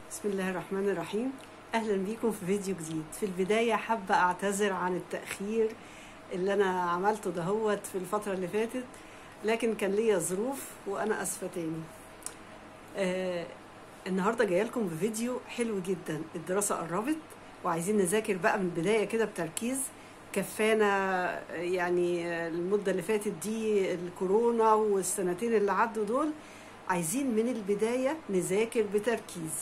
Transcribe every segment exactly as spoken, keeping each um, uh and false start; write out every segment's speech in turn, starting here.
بسم الله الرحمن الرحيم. أهلا بيكم في فيديو جديد. في البداية حابة أعتذر عن التأخير اللي أنا عملته دهوت في الفترة اللي فاتت، لكن كان ليا ظروف وأنا أسفة تاني. آه النهاردة جاية لكم بفيديو حلو جدا. الدراسة قربت وعايزين نذاكر بقى من البداية كده بتركيز. كفانا يعني المدة اللي فاتت دي الكورونا والسنتين اللي عدوا دول، عايزين من البداية نذاكر بتركيز.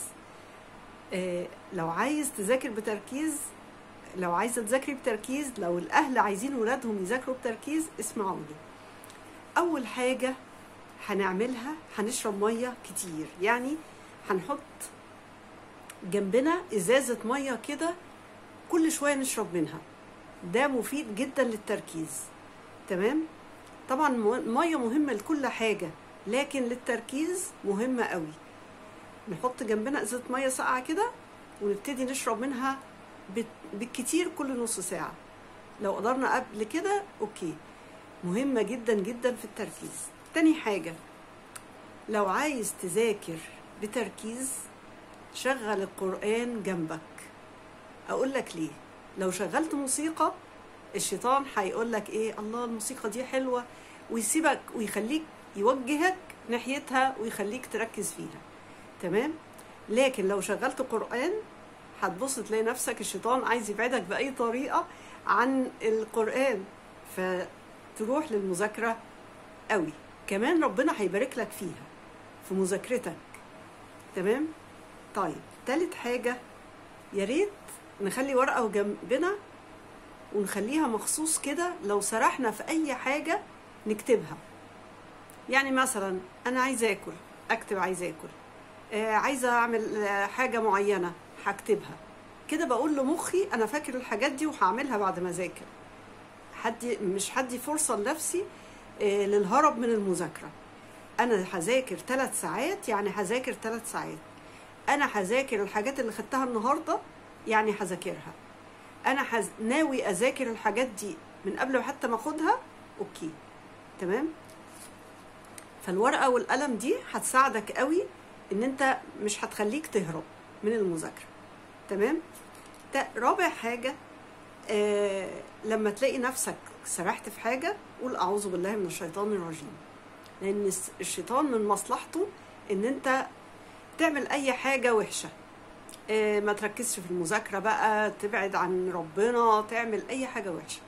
آه لو عايز تذاكر بتركيز، لو عايزة تذاكري بتركيز، لو الأهل عايزين ولادهم يذاكروا بتركيز، اسمعوني. أول حاجة هنعملها هنشرب مية كتير، يعني هنحط جنبنا إزازة مية كده كل شوية نشرب منها. ده مفيد جدا للتركيز. تمام؟ طبعا المية مهمة لكل حاجة، لكن للتركيز مهمة قوي. نحط جنبنا ازازه ميه ساقعه كده ونبتدي نشرب منها بالكتير كل نص ساعه. لو قدرنا قبل كده اوكي، مهمه جدا جدا في التركيز. تاني حاجه، لو عايز تذاكر بتركيز شغل القرآن جنبك. اقول لك ليه؟ لو شغلت موسيقى الشيطان هيقول لك ايه، الله الموسيقى دي حلوه، ويسيبك ويخليك يوجهك ناحيتها ويخليك تركز فيها. تمام؟ لكن لو شغلت قرآن هتبص تلاقي نفسك الشيطان عايز يبعدك بأي طريقة عن القرآن، فتروح للمذاكرة قوي. كمان ربنا هيبارك لك فيها في مذاكرتك. تمام؟ طيب، تالت حاجة، يا ريت نخلي ورقة جنبنا ونخليها مخصوص كده لو سرحنا في أي حاجة نكتبها. يعني مثلا أنا عايزة أكل، أكتب عايزة أكل. آه عايزة أعمل آه حاجة معينة هكتبها كده. بقول لمخي أنا فاكر الحاجات دي وهعملها بعد ما أذاكر. حدي مش هدي فرصة لنفسي آه للهرب من المذاكرة. أنا هذاكر ثلاث ساعات، يعني هذاكر ثلاث ساعات. أنا هذاكر الحاجات اللي خدتها النهاردة، يعني هذاكرها. أنا حز... ناوي أذاكر الحاجات دي من قبل حتى ما أخدها. أوكي، تمام؟ فالورقة والقلم دي هتساعدك قوي ان انت مش هتخليك تهرب من المذاكرة. تمام؟ رابع حاجة، آه لما تلاقي نفسك سرحت في حاجة قول اعوذ بالله من الشيطان الرجيم، لان الشيطان من مصلحته ان انت تعمل اي حاجة وحشة. آه ما تركزش في المذاكرة بقى، تبعد عن ربنا، تعمل اي حاجة وحشة.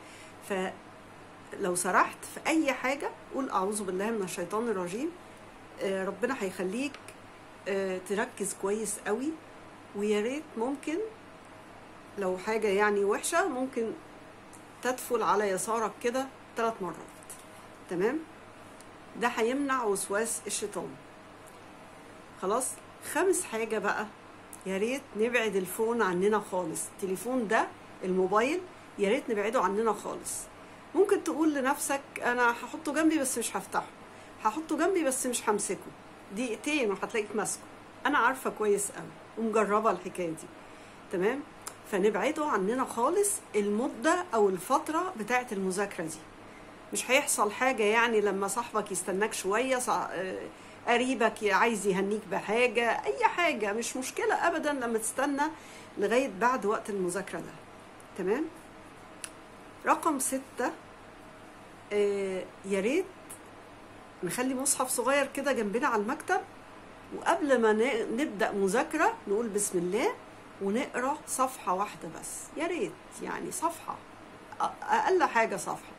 فلو سرحت في اي حاجة قول اعوذ بالله من الشيطان الرجيم. آه ربنا هيخليك تركز كويس قوي. ويا ريت ممكن لو حاجة يعني وحشة ممكن تدفل على يسارك كده ثلاث مرات. تمام؟ ده هيمنع وسواس الشيطان. خلاص؟ خامس حاجة بقى، يا ريت نبعد الفون عننا خالص. التليفون ده، الموبايل، يا ريت نبعده عننا خالص. ممكن تقول لنفسك انا هحطه جنبي بس مش هفتحه، هحطه جنبي بس مش همسكه، دقيقتين وهتلاقيك ماسكه. انا عارفه كويس قوي ومجربه الحكايه دي. تمام؟ فنبعده عننا خالص المده او الفتره بتاعه المذاكره دي. مش هيحصل حاجه يعني لما صاحبك يستناك شويه، قريبك عايز يهنيك بحاجه، اي حاجه مش مشكله ابدا لما تستنى لغايه بعد وقت المذاكره ده. تمام؟ رقم ستة، آه يا ريت نخلي مصحف صغير كده جنبنا على المكتب، وقبل ما نبدأ مذاكرة نقول بسم الله ونقرأ صفحة واحدة بس. يا ريت يعني صفحة، أقل حاجة صفحة،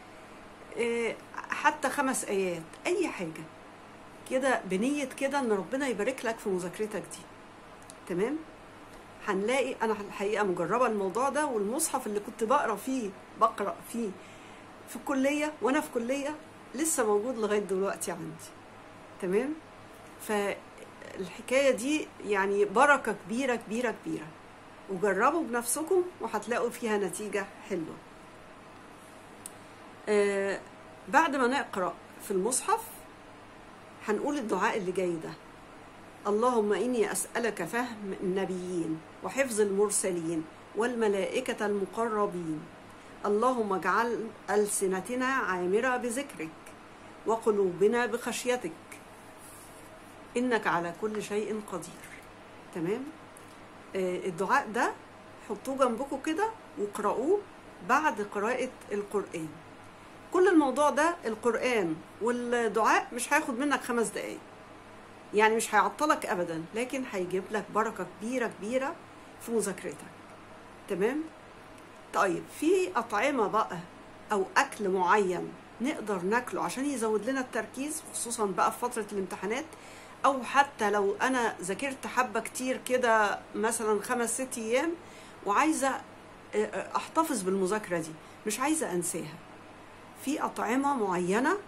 حتى خمس آيات، أي حاجة كده بنية كده إن ربنا يبارك لك في مذاكرتك دي. تمام؟ هنلاقي أنا الحقيقة مجربة الموضوع ده، والمصحف اللي كنت بقرأ فيه بقرأ فيه في الكلية وأنا في كلية لسه موجود لغاية دلوقتي عندي. تمام؟ فالحكاية دي يعني بركة كبيرة كبيرة كبيرة، وجربوا بنفسكم وهتلاقوا فيها نتيجة حلوة. آه بعد ما نقرأ في المصحف هنقول الدعاء اللي جاي ده: اللهم إني أسألك فهم النبيين وحفظ المرسلين والملائكة المقربين. اللهم اجعل ألسنتنا عامرة بذكرك وقلوبنا بخشيتك إنك على كل شيء قدير. تمام. آه الدعاء ده حطوه جنبكم كده واقرأوه بعد قراءة القرآن. كل الموضوع ده القرآن والدعاء مش هياخد منك خمس دقايق، يعني مش هيعطلك أبدا، لكن هيجيب لك بركة كبيرة كبيرة في مذاكرتك. تمام. طيب في أطعمة بقى أو أكل معين نقدر ناكله عشان يزود لنا التركيز، خصوصا بقى في فترة الامتحانات، أو حتى لو أنا ذاكرت حبة كتير كده مثلا خمس ست أيام وعايزة أحتفظ بالمذاكرة دي، مش عايزة أنساها. في أطعمة معينة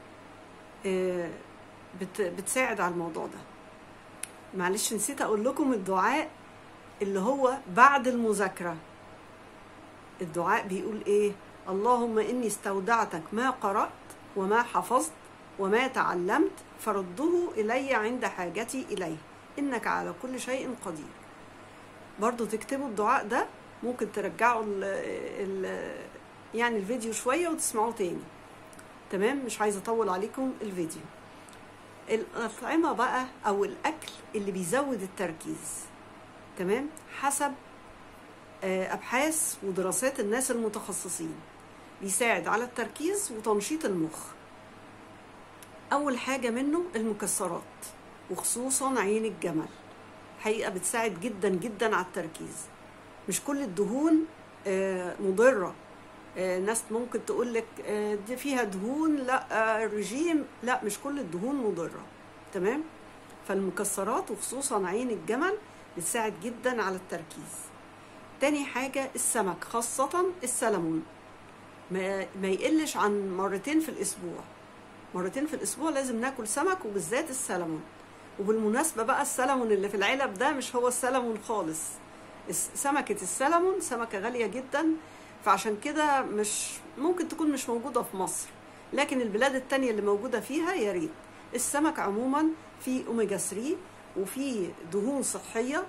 بتساعد على الموضوع ده. معلش نسيت أقول لكم الدعاء اللي هو بعد المذاكرة. الدعاء بيقول إيه؟ اللهم إني استودعتك ما قرأت وما حفظت وما تعلمت فرده إلي عند حاجتي إليه إنك على كل شيء قدير. برضو تكتبوا الدعاء ده، ممكن ترجعوا ال ال يعني الفيديو شوية وتسمعوه تاني. تمام. مش عايزة أطول عليكم الفيديو. الأطعمة بقى أو الأكل اللي بيزود التركيز، تمام، حسب أبحاث ودراسات الناس المتخصصين، بيساعد على التركيز وتنشيط المخ. أول حاجة منه المكسرات، وخصوصا عين الجمل، حقيقة بتساعد جدا جدا على التركيز. مش كل الدهون مضرة. ناس ممكن تقول لك دي فيها دهون، لا الرجيم، لا مش كل الدهون مضرة. تمام. فالمكسرات وخصوصا عين الجمل بتساعد جدا على التركيز. تاني حاجة السمك، خاصة السلمون، ما, ما يقلش عن مرتين في الأسبوع. مرتين في الأسبوع لازم ناكل سمك، وبالذات السلمون. وبالمناسبة بقى السلمون اللي في العلب ده مش هو السلمون خالص. سمكة السلمون سمكة غالية جدا، فعشان كده مش ممكن تكون مش موجودة في مصر، لكن البلاد التانية اللي موجودة فيها يا ريت. السمك عموما فيه أوميجا ثلاثة، وفيه دهون صحية،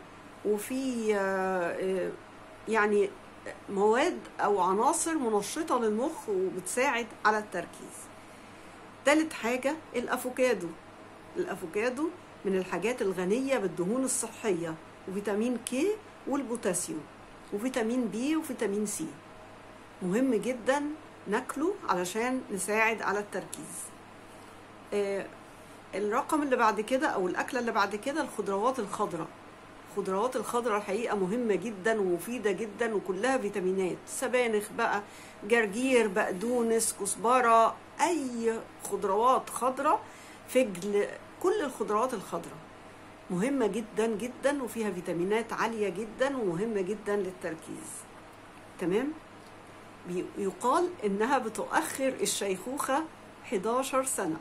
وفيه يعني مواد أو عناصر منشطة للمخ وبتساعد على التركيز. ثالث حاجة الأفوكادو. الأفوكادو من الحاجات الغنية بالدهون الصحية، وفيتامين كي والبوتاسيوم وفيتامين بي وفيتامين سي. مهم جدا ناكله علشان نساعد على التركيز. آه الرقم اللي بعد كده أو الأكلة اللي بعد كده الخضروات الخضراء. الخضروات الخضراء الحقيقة مهمة جدا ومفيدة جدا، وكلها فيتامينات. سبانخ بقى، جرجير، بقدونس، كزبرة، أي خضروات خضراء، فجل، كل الخضروات الخضراء مهمة جدا جدا، وفيها فيتامينات عالية جدا ومهمة جدا للتركيز. تمام. يقال إنها بتؤخر الشيخوخة حداشر سنة،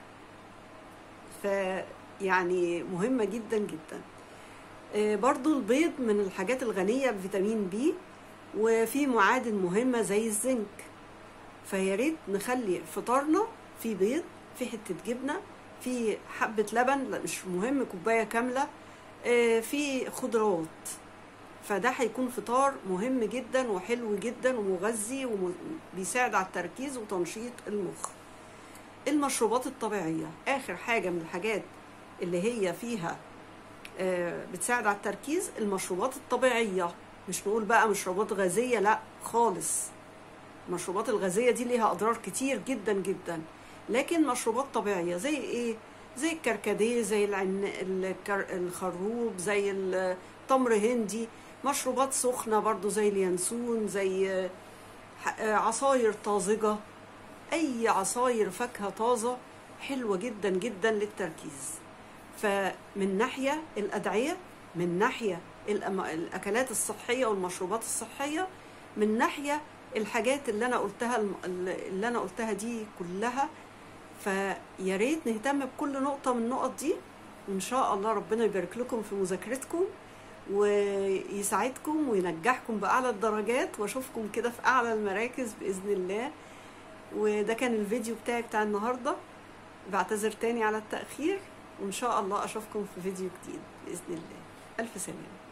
فيعني مهمة جدا جدا. برضو البيض من الحاجات الغنية بفيتامين بي، وفي معادن مهمة زي الزنك. فياريت نخلي فطارنا في بيض، في حتة جبنة، في حبة لبن، لا مش مهم كوباية كاملة، في خضروات. فده هيكون فطار مهم جدا وحلو جدا ومغذي وبيساعد على التركيز وتنشيط المخ. المشروبات الطبيعية آخر حاجة من الحاجات اللي هي فيها بتساعد على التركيز. المشروبات الطبيعية، مش نقول بقى مشروبات غازية، لا خالص. المشروبات الغازية دي ليها أضرار كتير جدا جدا، لكن مشروبات طبيعية زي إيه؟ زي الكركديه، زي العن... الخروب، زي التمر هندي. مشروبات سخنة برضو زي اليانسون، زي عصاير طازجة، أي عصاير فاكهة طازة حلوة جدا جدا للتركيز. فمن ناحية الأدعية، من ناحية الأكلات الصحية والمشروبات الصحية، من ناحية الحاجات اللي أنا قلتها اللي أنا قلتها دي كلها. فياريت نهتم بكل نقطة من النقط دي، وإن شاء الله ربنا يبارك لكم في مذاكرتكم ويساعدكم وينجحكم بأعلى الدرجات، وأشوفكم كده في أعلى المراكز بإذن الله. وده كان الفيديو بتاعي بتاع النهاردة. بعتذر تاني على التأخير، وإن شاء الله أشوفكم في فيديو جديد بإذن الله. ألف سلامة.